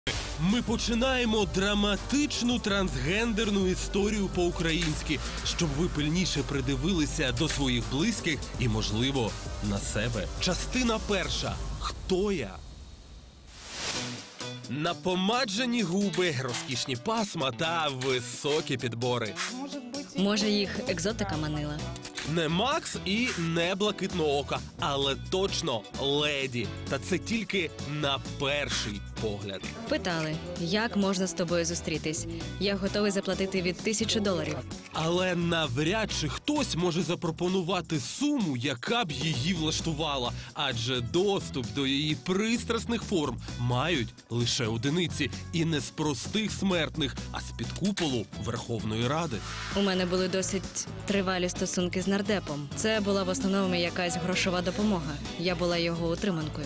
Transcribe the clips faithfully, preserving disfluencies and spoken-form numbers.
Ми починаємо драматичну трансгендерну історію по-українськи, щоб ви пильніше придивилися до своїх близьких і, можливо, на себе. Частина перша. Хто я? Напомаджені губи, розкішні пасма та високі підбори. Може, їх екзотика манила? Не Макс і не Блакитноока, але точно леді. Та це тільки на перший погляд. Питали, як можна з тобою зустрітись? Я готовий заплатити від тисячі доларів. Але навряд чи хтось може запропонувати суму, яка б її влаштувала. Адже доступ до її пристрасних форм мають лише одиниці. І не з простих смертних, а з-під куполу Верховної Ради. У мене були досить тривалі стосунки з нардепом. Це була в основному якась грошова допомога. Я була його утриманкою.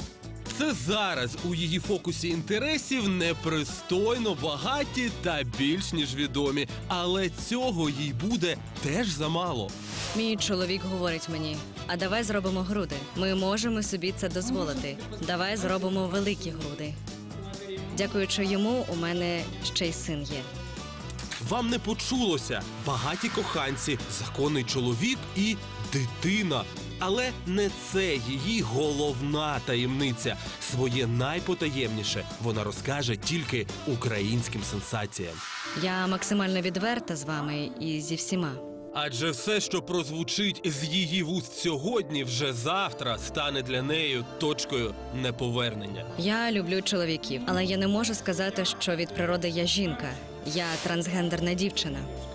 Це зараз у її фокусі інтересів непристойно багаті та більш ніж відомі. Але цього їй буде теж замало. Мій чоловік говорить мені, а давай зробимо груди. Ми можемо собі це дозволити. Давай зробимо великі груди. Дякуючи йому, у мене ще й син є. Вам не почулося. Багаті коханці, законний чоловік і дитина. Але не це її головна таємниця. Своє найпотаємніше вона розкаже тільки українським сенсаціям. Я максимально відверта з вами і зі всіма. Адже все, що прозвучить з її вуст сьогодні, вже завтра стане для неї точкою неповернення. Я люблю чоловіків, але я не можу сказати, що від природи я жінка. Я трансгендерна дівчина.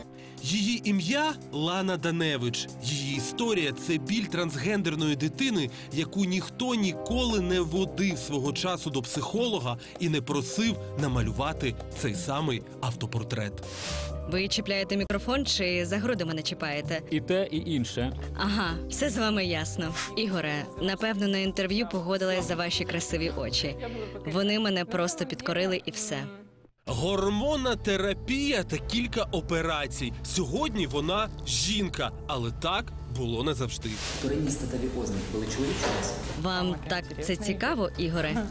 Її ім'я – Лана Даневич. Її історія – це біль трансгендерної дитини, яку ніхто ніколи не водив свого часу до психолога і не просив намалювати цей самий автопортрет. Ви чіпляєте мікрофон чи за груди мене чіпаєте? І те, і інше. Ага, все з вами ясно. Ігоре, напевно, на інтерв'ю погодилась за ваші красиві очі. Вони мене просто підкорили і все. Гормонна терапія та кілька операцій. Сьогодні вона жінка, але так було не завжди. Вторинні статеві ознаки були чоловічі у вас? Вам так це цікаво, Ігоре?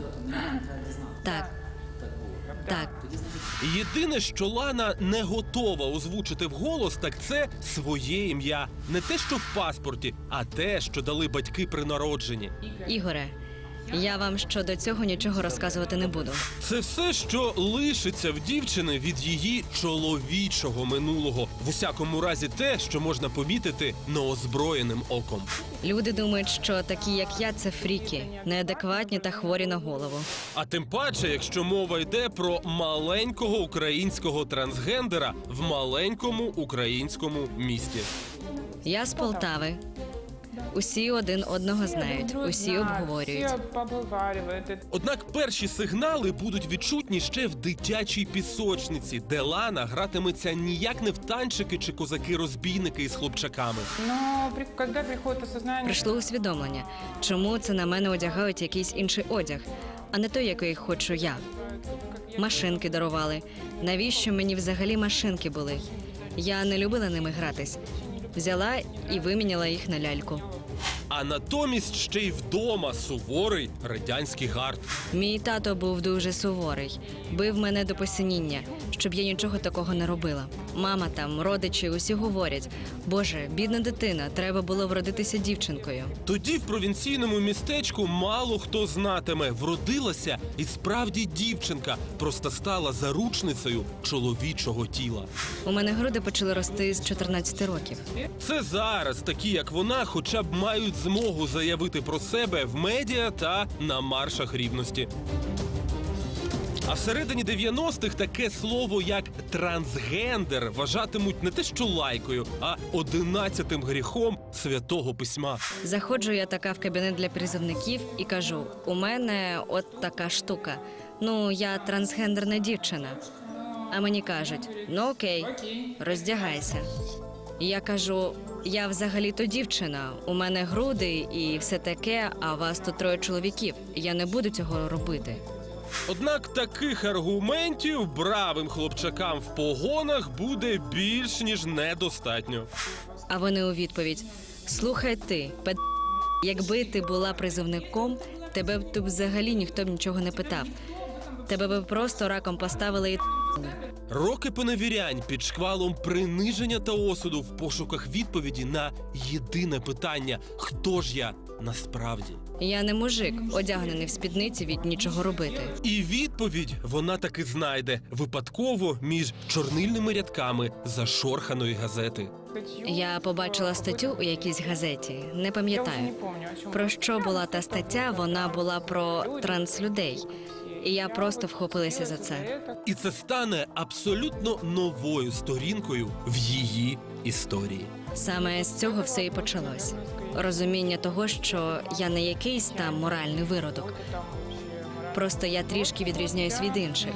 Так. Так. Єдине, що Лана не готова озвучити вголос, так це своє ім'я. Не те, що в паспорті, а те, що дали батьки при народженні. Ігоре, я вам щодо цього нічого розказувати не буду. Це все, що лишиться в дівчини від її чоловічого минулого. В усякому разі те, що можна помітити неозброєним оком. Люди думають, що такі, як я, це фріки, неадекватні та хворі на голову. А тим паче, якщо мова йде про маленького українського трансгендера в маленькому українському місті. Я з Полтави. Усі один одного знають, усі обговорюють. Однак перші сигнали будуть відчутні ще в дитячій пісочниці, де Лана гратиметься ніяк не в танчики чи козаки-розбійники із хлопчаками. Прийшло усвідомлення, чому це на мене одягають якийсь інший одяг, а не той, який хочу я. Машинки дарували. Навіщо мені взагалі машинки були? Я не любила ними гратись. Взяла і виміняла їх на ляльку. А натомість ще й вдома суворий радянський гард. Мій тато був дуже суворий. Бив мене до посиніння, щоб я нічого такого не робила. Мама там, родичі усі говорять: «Боже, бідна дитина, треба було вродитися дівчинкою». Тоді в провінційному містечку мало хто знатиме. Вродилася і справді дівчинка, просто стала заручницею чоловічого тіла. У мене груди почали рости з чотирнадцяти років. Це зараз такі, як вона, хоча б мають змогу заявити про себе в медіа та на маршах рівності. А всередині дев'яностих таке слово, як трансгендер, вважатимуть не те що лайкою, а одинадцятим гріхом Святого Письма. Заходжу я така в кабінет для призовників і кажу: у мене от така штука. Ну, я трансгендерна дівчина. А мені кажуть: ну окей, роздягайся. І я кажу: я взагалі-то дівчина, у мене груди і все таке, а вас тут троє чоловіків. Я не буду цього робити. Однак таких аргументів бравим хлопчакам в погонах буде більш ніж недостатньо. А вони у відповідь: слухай ти, пед... якби ти була призовником, тебе б тут взагалі ніхто б нічого не питав. тебе би просто раком поставили і Роки поневірянь під шквалом приниження та осуду в пошуках відповіді на єдине питання – хто ж я насправді? я не мужик, одягнений в спідниці від нічого робити. І відповідь вона таки знайде випадково між чорнильними рядками зашорханої газети. Я побачила статтю у якійсь газеті, не пам'ятаю. Про що була та стаття, вона була про транслюдей. І я просто вхопилася за це. І це стане абсолютно новою сторінкою в її історії. Саме з цього все і почалось. Розуміння того, що я не якийсь там моральний виродок. Просто я трішки відрізняюсь від інших.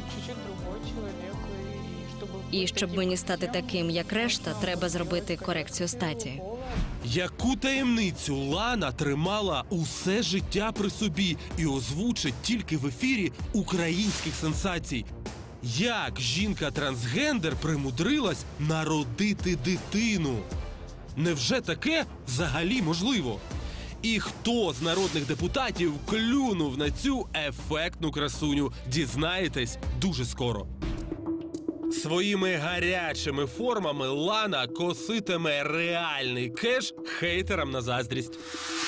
І щоб мені стати таким, як решта, треба зробити корекцію статі. Яку таємницю Лана тримала усе життя при собі і озвучить тільки в ефірі українських сенсацій? Як жінка-трансгендер примудрилась народити дитину? Невже таке взагалі можливо? І хто з народних депутатів клюнув на цю ефектну красуню? Дізнаєтесь дуже скоро. Своїми гарячими формами Лана коситиме реальний кеш хейтерам на заздрість.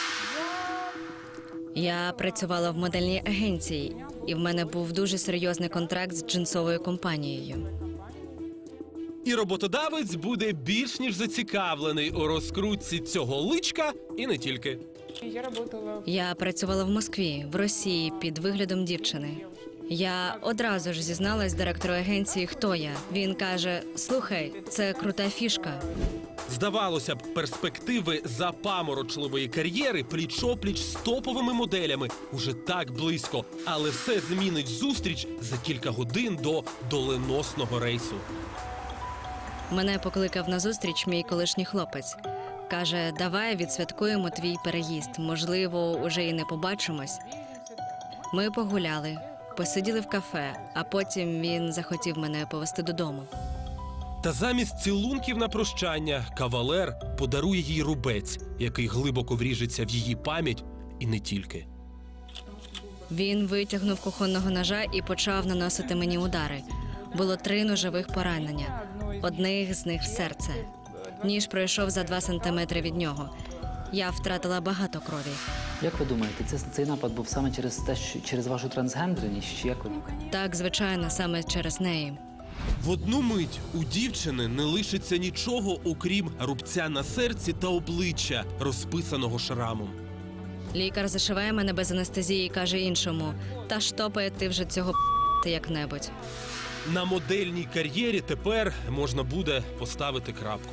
Я працювала в модельній агенції, і в мене був дуже серйозний контракт з джинсовою компанією. І роботодавець буде більш ніж зацікавлений у розкрутці цього личка і не тільки. Я працювала в Москві, в Росії, під виглядом дівчини. Я одразу ж зізналась директору агенції, хто я. Він каже: слухай, це крута фішка. Здавалося б, перспективи запаморочливої кар'єри пліч-опліч з топовими моделями уже так близько. Але все змінить зустріч за кілька годин до доленосного рейсу. Мене покликав на зустріч мій колишній хлопець. Каже: давай відсвяткуємо твій переїзд. Можливо, уже і не побачимось. Ми погуляли, посиділи в кафе, а потім він захотів мене повезти додому. Та замість цілунків на прощання кавалер подарує їй рубець, який глибоко вріжеться в її пам'ять і не тільки. Він витягнув кухонного ножа і почав наносити мені удари. Було три ножових поранення. Одних з них в серце. Ніж пройшов за два сантиметри від нього. Я втратила багато крові. Як ви думаєте, це, цей напад був саме через те, що через вашу трансгендерність, чи як ви? Так, звичайно, саме через неї. В одну мить у дівчини не лишиться нічого, окрім рубця на серці та обличчя, розписаного шрамом. Лікар зашиває мене без анестезії і каже іншому: та штопає ти вже цього п***ти як-небудь. На модельній кар'єрі тепер можна буде поставити крапку.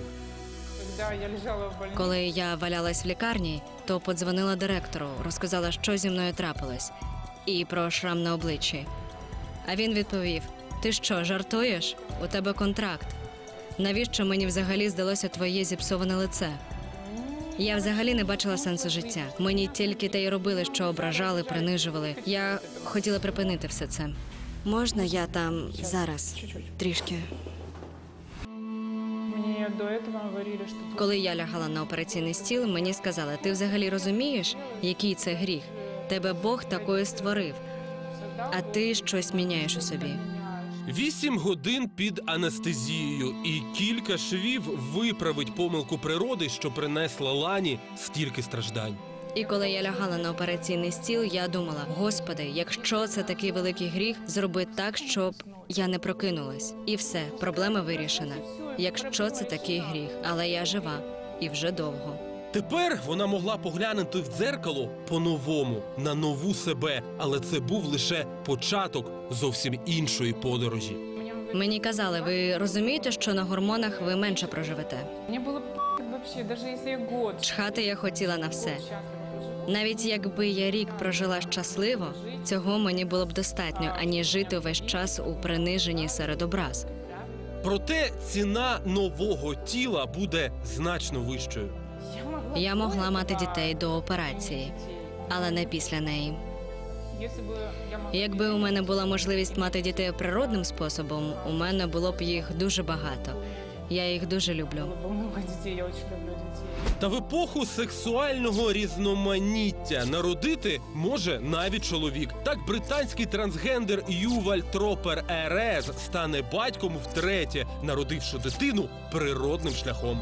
Коли я валялась в лікарні, то подзвонила директору, розказала, що зі мною трапилось, і про шрам на обличчі. А він відповів: ти що, жартуєш? У тебе контракт. Навіщо мені взагалі здалося твоє зіпсоване лице? Я взагалі не бачила сенсу життя. Мені тільки те й робили, що ображали, принижували. Я хотіла припинити все це. Можна я там зараз? Трішки. Мне до этого говорили, что... Коли я лягала на операційний стіл, мені сказали: ти взагалі розумієш, який це гріх? Тебе Бог такою створив, а ти щось міняєш у собі. Вісім годин під анестезією і кілька швів виправить помилку природи, що принесла Лані стільки страждань. І коли я лягала на операційний стіл, я думала: Господи, якщо це такий великий гріх, зроби так, щоб я не прокинулась. І все, проблема вирішена. Якщо це такий гріх, але я жива і вже довго. Тепер вона могла поглянути в дзеркало по-новому, на нову себе, але це був лише початок зовсім іншої подорожі. Мені казали: ви розумієте, що на гормонах ви менше проживете? Мне было п*** вообще, даже если я год... Чхати я хотіла на все. счастлива проживу. Навіть якби я рік прожила щасливо, цього мені було б достатньо, аніж жити весь час у приниженні серед образ. Проте ціна нового тіла буде значно вищою. Я могла мати дітей до операції, але не після неї. Если бы я могла... Якби у мене була можливість мати дітей природним способом, у мене було б їх дуже багато. Я їх дуже люблю. Было бы много детей, я очень люблю детей. Та в епоху сексуального різноманіття народити може навіть чоловік. Так британський трансгендер Юваль Тропер Ерез стане батьком втретє, народивши дитину природним шляхом.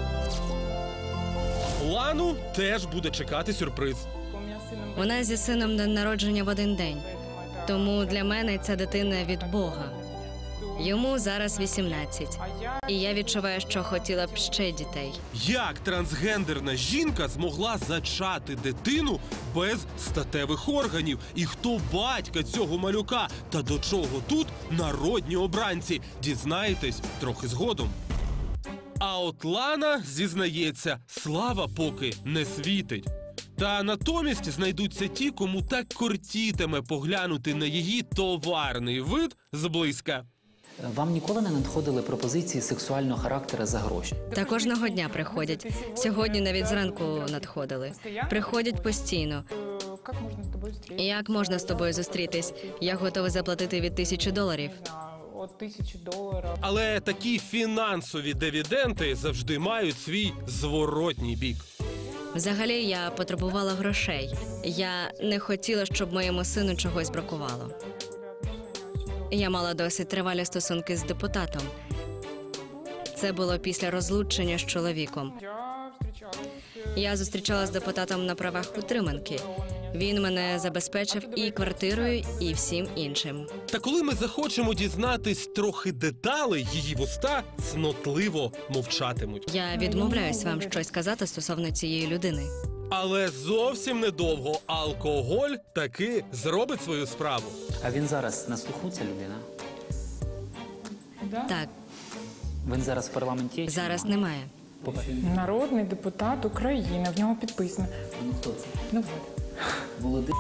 Лану теж буде чекати сюрприз. У меня с сыном... Вона зі сином день народження в один день. Поэтому это... Тому для мене ця дитина від Бога. Йому зараз вісімнадцять. А я... І я відчуваю, що хотіла б ще дітей. Як трансгендерна жінка змогла зачати дитину без статевих органів? І хто батька цього малюка? Та до чого тут народні обранці? Дізнаєтесь трохи згодом. А от Лана зізнається, слава поки не світить. Та натомість знайдуться ті, кому так кортітиме поглянути на її товарний вид зблизька. Вам ніколи не надходили пропозиції сексуального характеру за гроші? Та кожного дня приходять. Сьогодні навіть зранку надходили. Приходять постійно. Э, Как можно с тобой встретиться? Як можна з тобою зустрітись? Я готова заплатити від тисячі доларів. Не знаю, от тысячи долларов. Але такі фінансові дивіденди завжди мають свій зворотній бік. Взагалі, я потребувала грошей. Я не хотіла, щоб моєму сину чогось бракувало. Я мала досить тривалі стосунки з депутатом. Це було після розлучення з чоловіком. Я встречалась... э, Я зустрічалася з депутатом на правах утриманки. Він мене забезпечив і квартирою, і всім іншим. Та коли ми захочемо дізнатись трохи деталей, її вуста цнотливо мовчатимуть. Я відмовляюсь вам щось сказати стосовно цієї людини. Але зовсім недовго алкоголь таки зробить свою справу. А він зараз на слуху, ця людина? Да? Так, Він зараз в парламенті? зараз немає. Народний депутат України, в нього підписано. Ну хто це? Ну вот. Молодий.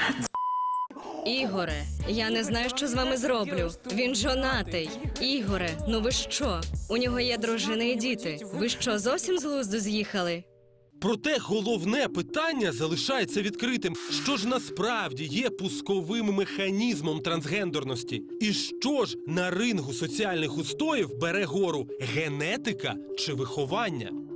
Ігоре, я не знаю, що з вами зроблю. Він жонатий. Ігоре, ну ви що? У нього є дружина і діти. Ви що, зовсім з глузду з'їхали? Проте головне питання залишається відкритим. Що ж насправді є пусковим механізмом трансгендерності? І що ж на рингу соціальних устоїв бере гору – генетика чи виховання?